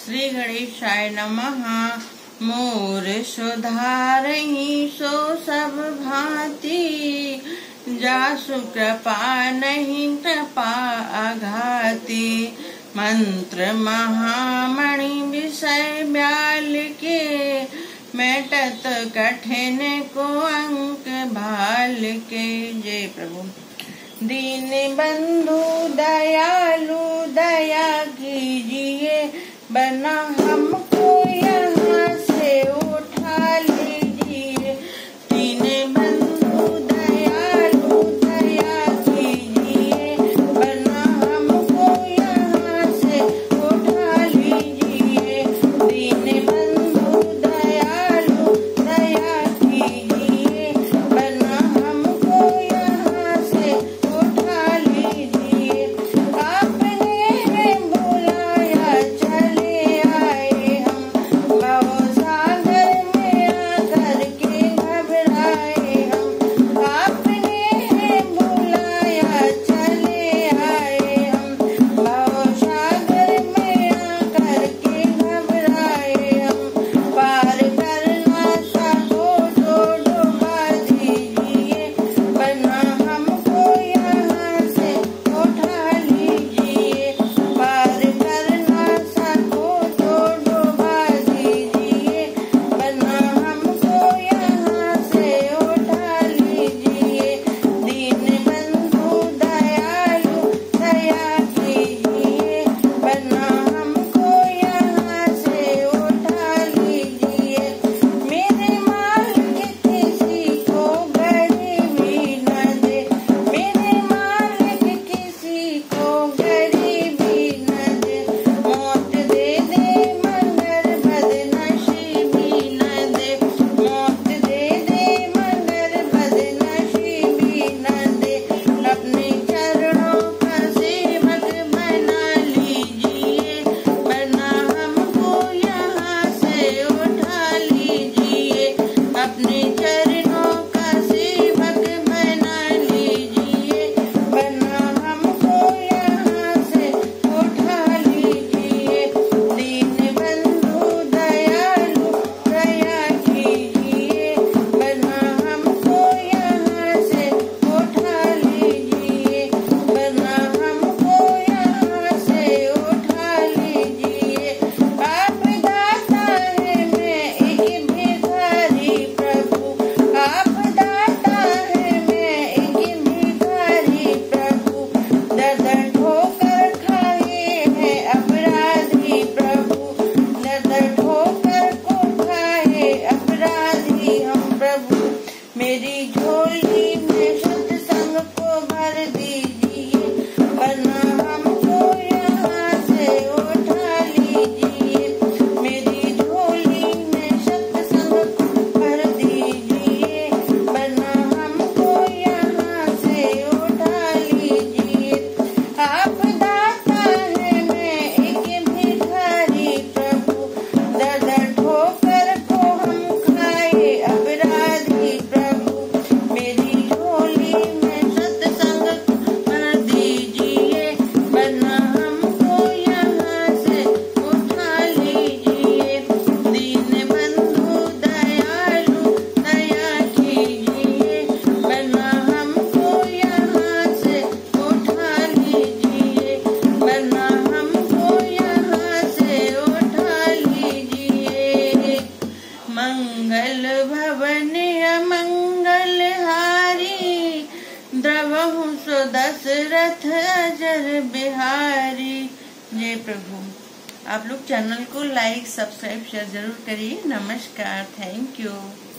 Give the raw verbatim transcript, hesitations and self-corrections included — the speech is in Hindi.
श्री गणेशाय नमः। मोर सुधारहि सो सब भांति, जासु कृपा नहीं कृपा आघाती। मंत्र महामणि विषय ब्याल के, मेटत कठिन को अंक भाल के। जय प्रभु। दीन बंधु दयालु दया कीजिए, बना हमको यहाँ से उठा लीजिए। दीन बंधु दयालु दया कीजिए, बना हमको यहाँ से उठा लीजिए। दीन बंधु दयालु दया कीजिए, बना हमको यहाँ से उठा लीजिए। आपने है बुलाया चले आए हम, भव सागर में आकर के घबराए हम। आपने है बुलाया चले आए हम, भव सागर में आकर के घबराए हम। पार करना चाहो तो डुबा दीजिए, बना हमको यहाँ से उठा लीजिए। पार करना चाहो तो डुबा दीजिए, बना हमको यहाँ से उठा लीजिए। दीन बंधु दयालु दया कीजिए, बना हमको यहाँ से उठा लीजिए। मेरे मालिक किसी को गरीबी न दे, मेरे मालिक किसी को गरीबी न दे। मौत दे दे मगर बदनसीबी न दे, मौत दे दे मगर बदनसीबी न दे। अपने चरणों का सेवक बना लीजिए, बना हमको यहाँ से उठा लीजिए। अपने चरणों का सेवक बना लीजिए, बना हमको यहाँ से उठा लीजिए। दीन बंधु दयालु दया कीजिए, बना हमको यहाँ से उठा लीजिए। बना हमको यहाँ से उठा लीजिए। आप दाता है मैं एक भिखारी प्रभु, आप दाता है मैं एक भिखारी प्रभु। दर ठोकर खाए हैं अपराधी प्रभु, दर ठोकर को खाए अपराधी हम प्रभु। मेरी झोली में सत्संग को भर दीजिए, बना हमको यहाँ से उठा लीजिए। मेरी झोली में सत्संग को भर दीजिए, बना हमको यहाँ से उठा लीजिए। आप दाता है मैं एक भिखारी प्रभु, दर ठोकर को हम खाए अपराधी प्रभु। मेरी झोली में सत्संग को भर दीजिए, बना हमको यहाँ से उठा लीजिए। दीन बंधु दयालु दया कीजिए, बना हमको यहाँ से उठा लीजिए। बना हमको यहाँ से उठा लीजिए। मंगल भवन अमंगल हारी, द्रवहु सो दशरथ अजर बिहारी। जय प्रभु। आप लोग चैनल को लाइक सब्सक्राइब शेयर जरूर करिए। नमस्कार। Thank you.